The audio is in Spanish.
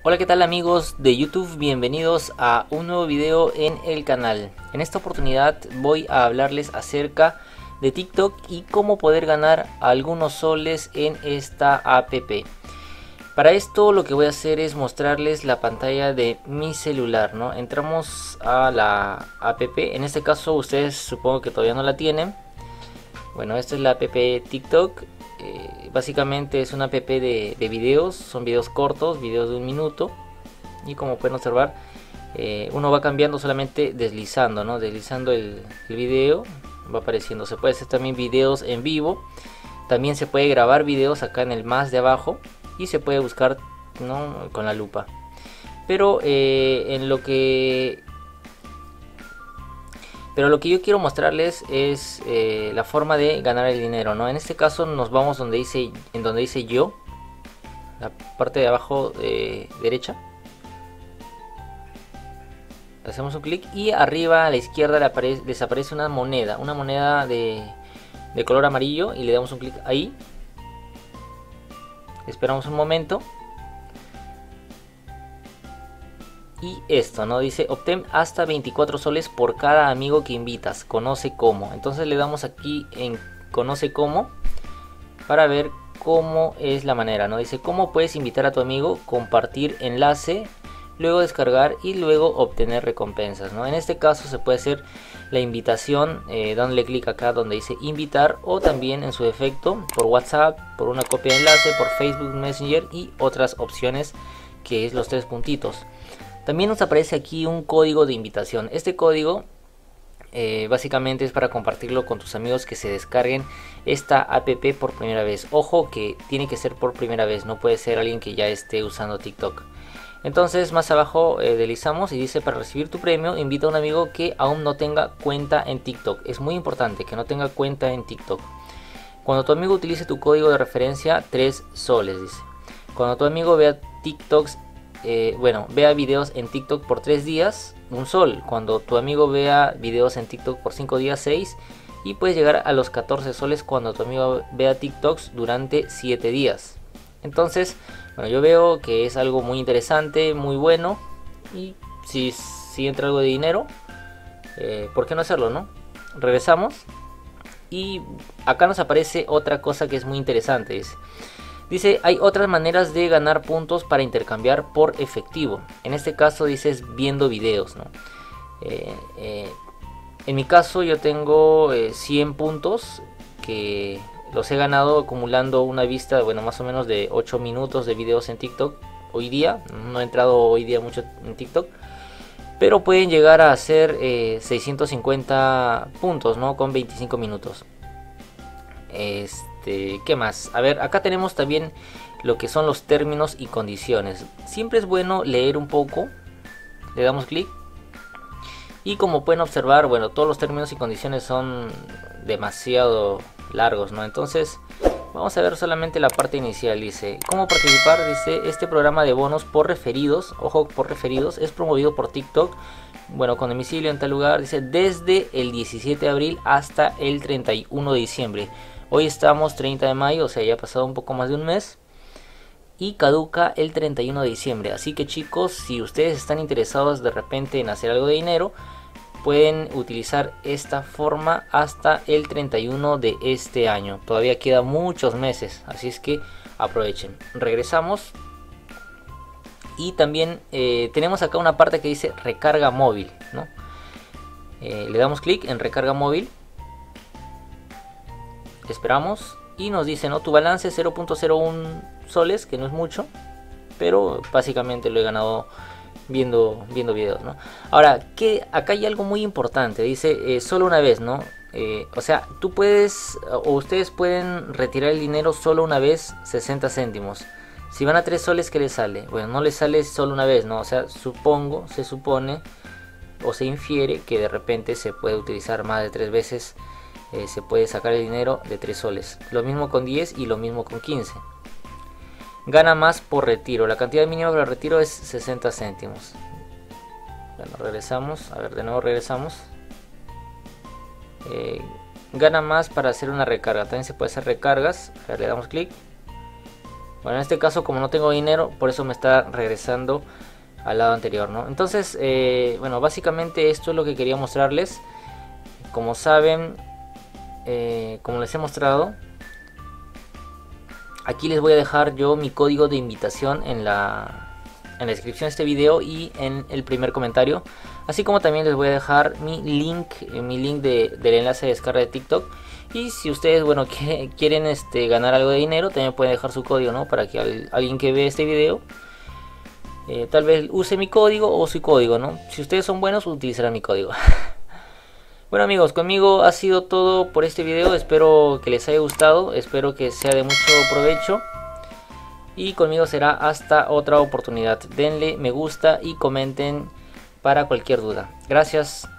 Hola, ¿qué tal amigos de YouTube? Bienvenidos a un nuevo video en el canal. En esta oportunidad voy a hablarles acerca de TikTok y cómo poder ganar algunos soles en esta app. Para esto lo que voy a hacer es mostrarles la pantalla de mi celular, ¿no? Entramos a la app, en este caso ustedes supongo que todavía no la tienen. Bueno, esta es la app TikTok. Básicamente es una app de videos, son videos cortos, videos de 1 minuto. Y como pueden observar, uno va cambiando solamente deslizando, ¿no? Deslizando el video, va apareciendo. Se puede hacer también videos en vivo. También se puede grabar videos acá en el más de abajo. Y se puede buscar, ¿no?, con la lupa. Pero lo que yo quiero mostrarles es la forma de ganar el dinero, ¿no? En este caso nos vamos donde dice yo, la parte de abajo derecha. Hacemos un clic y arriba a la izquierda les aparece una moneda de color amarillo y le damos un clic ahí. Esperamos un momento. Y esto, ¿no? Dice obtén hasta 24 soles por cada amigo que invitas. Conoce cómo. Entonces le damos aquí en conoce cómo para ver cómo es la manera, ¿no? Dice cómo puedes invitar a tu amigo, compartir enlace, luego descargar y luego obtener recompensas, ¿no? En este caso se puede hacer la invitación dándole clic acá donde dice invitar, o también en su defecto por WhatsApp, por una copia de enlace, por Facebook Messenger y otras opciones, que es los 3 puntitos. También nos aparece aquí un código de invitación. Este código básicamente es para compartirlo con tus amigos que se descarguen esta app por primera vez. Ojo que tiene que ser por primera vez, no puede ser alguien que ya esté usando TikTok. Entonces más abajo deslizamos y dice para recibir tu premio invita a un amigo que aún no tenga cuenta en TikTok. Es muy importante que no tenga cuenta en TikTok. Cuando tu amigo utilice tu código de referencia, 3 soles, dice. Cuando tu amigo vea TikToks, vea videos en TikTok por 3 días, 1 sol. Cuando tu amigo vea videos en TikTok por 5 días, 6. Y puedes llegar a los 14 soles cuando tu amigo vea TikToks durante 7 días. Entonces, bueno, yo veo que es algo muy interesante, muy bueno. Y si entra algo de dinero, ¿por qué no hacerlo, no? Regresamos. Y acá nos aparece otra cosa que es muy interesante. Dice, hay otras maneras de ganar puntos para intercambiar por efectivo. En este caso dices viendo videos, ¿no? En mi caso yo tengo 100 puntos que los he ganado acumulando una vista, bueno, más o menos de 8 minutos de videos en TikTok hoy día. No he entrado hoy día mucho en TikTok, pero pueden llegar a ser 650 puntos, ¿no? Con 25 minutos. ¿Qué más? A ver, acá tenemos también lo que son los términos y condiciones. Siempre es bueno leer un poco. Le damos clic. Y como pueden observar, bueno, todos los términos y condiciones son demasiado largos, ¿no? Entonces, vamos a ver solamente la parte inicial. Dice, ¿cómo participar? Dice, este programa de bonos por referidos, ojo, por referidos, es promovido por TikTok. Bueno, con domicilio en tal lugar, dice, desde el 17 de abril hasta el 31 de diciembre. Hoy estamos 30 de mayo, o sea, ya ha pasado un poco más de un mes. Y caduca el 31 de diciembre. Así que chicos, si ustedes están interesados de repente en hacer algo de dinero, pueden utilizar esta forma hasta el 31 de este año. Todavía queda muchos meses, así es que aprovechen. Regresamos. Y también tenemos acá una parte que dice recarga móvil, ¿no? Le damos clic en recarga móvil. Esperamos y nos dice, ¿no? Tu balance 0.01 soles, que no es mucho, pero básicamente lo he ganado viendo videos, ¿no? Ahora, que acá hay algo muy importante, dice solo una vez, ¿no? O sea, tú puedes o ustedes pueden retirar el dinero solo una vez, 60 céntimos. Si van a 3 soles, ¿qué les sale? Bueno, no les sale solo una vez, ¿no? O sea, se supone o se infiere que de repente se puede utilizar más de 3 veces. Se puede sacar el dinero de 3 soles. Lo mismo con 10 y lo mismo con 15. Gana más por retiro. La cantidad mínima para el retiro es 60 céntimos. Bueno, regresamos. A ver, de nuevo regresamos. Gana más para hacer una recarga. También se puede hacer recargas. A ver, le damos clic. Bueno, en este caso, como no tengo dinero, por eso me está regresando al lado anterior, ¿no? Entonces, bueno, básicamente esto es lo que quería mostrarles. Como saben, como les he mostrado, aquí les voy a dejar yo mi código de invitación en la descripción de este video y en el primer comentario, así como también les voy a dejar mi link del enlace de descarga de TikTok. Y si ustedes, bueno, quieren ganar algo de dinero, también pueden dejar su código, ¿no? Para que alguien que ve este video tal vez use mi código o su código, ¿no? Si ustedes son buenos, utilizarán mi código. Bueno amigos, conmigo ha sido todo por este video. Espero que les haya gustado, espero que sea de mucho provecho. Y conmigo será hasta otra oportunidad. Denle me gusta y comenten para cualquier duda. Gracias.